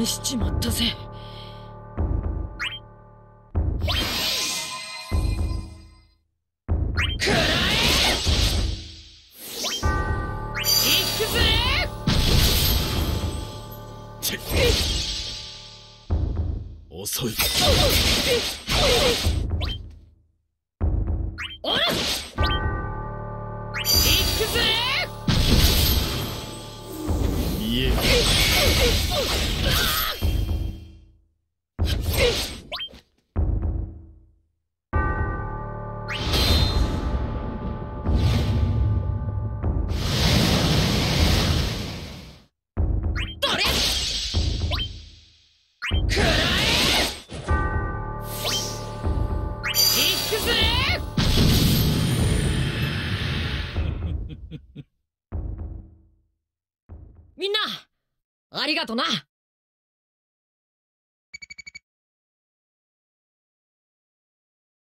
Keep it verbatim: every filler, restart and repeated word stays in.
試しちまったぜ。くらえ！いくぜ！ 遅い。 おら！いくぜ！ 見える。 どれ！くらえ！いくぜ！みんな、ありがとな。